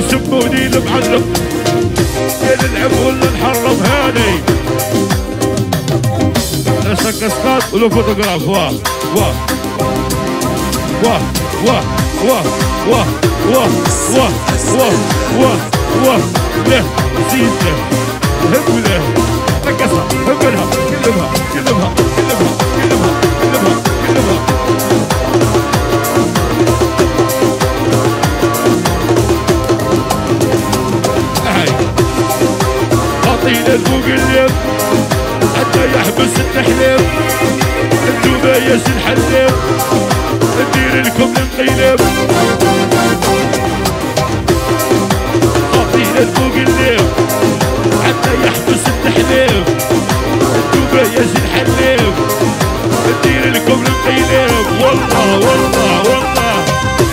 سموني المعلم يا نلعب ولا نحرم هاني نسك اسقاط ولو فوتوغراف واه واه واه واه واه واه واه واه واه واه واه له زيد له هب له رقصها هب لها قلبها قلبها قلبها قلبها قلبها قلبها خاطينا فوق الليل حتى يحبس التحليل انتو بايش الحليب ندير لكم الانقلاب خاطينا فوق الليل حتى يحبس التحليل انتو بايش الحليب ندير لكم الانقلاب والله والله والله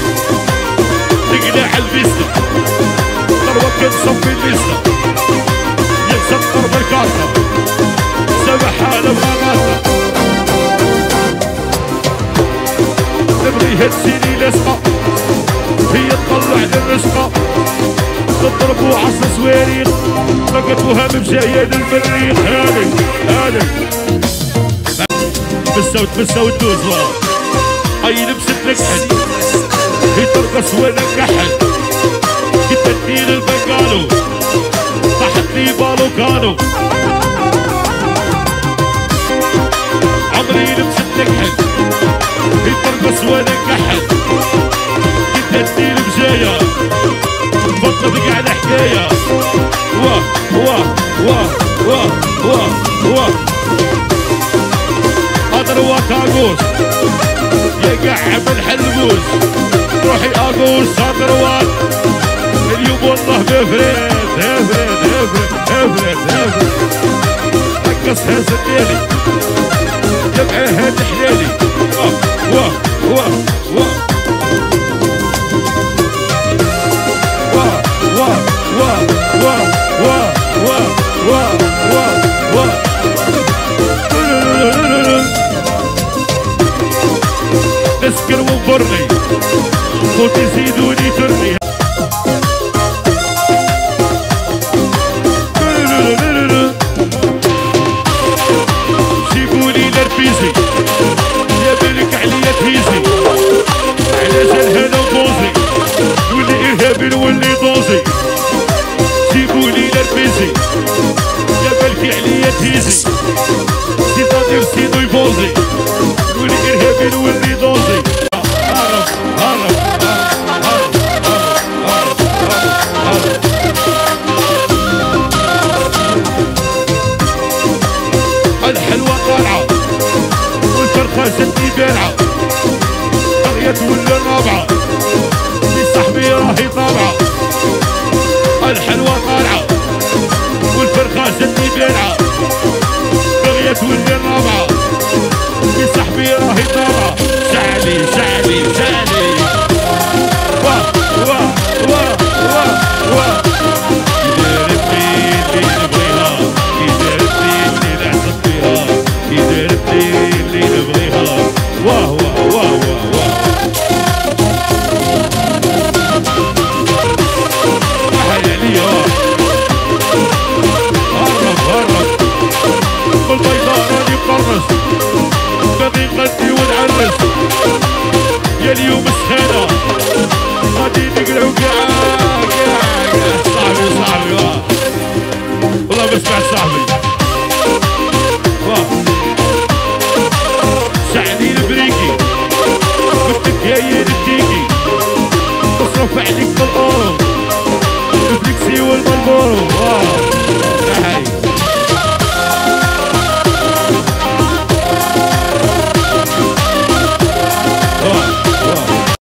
نقلع الفيستا ثروة كنصفي الفيستا ينسطر بالكارطة سبحها لبغاطة نبغيها تسيني لسقة هي تطلع للرزقة تضربوا عصا صواريخ فقدوها بمشايد المريخ هذا بالسود دوز اي لبست لك حد هي ترقص وانا كحل كنت تدير البنقالو طاحت لي بالو كانو عمري لبست لك حد هي ترقص وانا كحل كنت تدير بجايه بطل بقى على حكايه واه واه واه واه واه واه اضربك اغوص يا قعب الحلبوس روحي اغوص اضربك اليوم والله بفرد افرد افرد افرد افرد رقصها زدالي جمعها تحلالي واه واه واه واه واه واه واه واه واه واه واه واه نسكر ونفرني خوتي زيدوني ترني جيبولي لربيزي يا بالك عليا تهيزي علاش الهنا وبوزي واللي ارهابي واللي دوزي جيبولي لربيزي يا بالك عليا تهيزي سيطادير سيدو يبوزي واللي ارهابي واللي دوزي هرب هرب هرب هرب هرب الحلوة طالعة والفرخة جدي بارعة بغيت ولا رابعة في صاحبي راهي طالعة الحلوة طالعة والفرخة جدي بارعة بغيت ولا رابعة في صاحبي راهي طالعة شعلي شعلي شعلي واه واه واه واه واه يدير الدين اللي نبغيها يدير الدين اللي نعصب فيها يدير الدين اللي نبغيها واه واه واه واه احل عليا هرب هرب بالبيضاء راني مقرص باغي نغني ونعرس يا اليوم